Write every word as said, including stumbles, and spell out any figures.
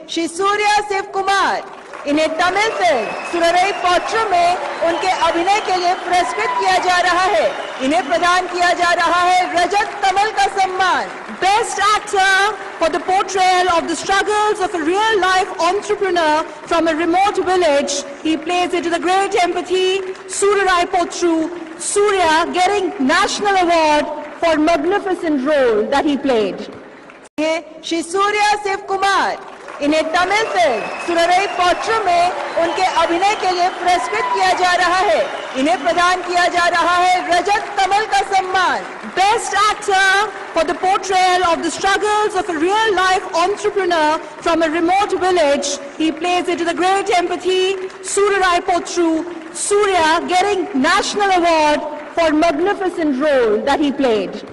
श्री सूर्या शिव कुमार, इन्हें तमिल फिल्म सुररई पोट्रू में उनके अभिनय के लिए पुरस्कृत किया जा रहा है। इन्हें प्रदान किया जा रहा है रजत कमल का सम्मान। Best actor for the portrayal of the struggles of a real-life entrepreneur from a remote village. He plays it with a great empathy. Soorarai Pottru, Suriya, getting national award for magnificent role that he played. Shri Surya Shiv Kumar, इन्हें Tamil film सुररई Pottru में उनके अभिनय के लिए पुरस्कृत किया जा रहा है। इन्हें प्रदान किया जा रहा है रजत कमल का सम्मान। Best actor for the portrayal of the struggles of a real-life entrepreneur from a remote village. He plays it with a great empathy. Soorarai Pottru, Suriya, getting national award for magnificent role that he played.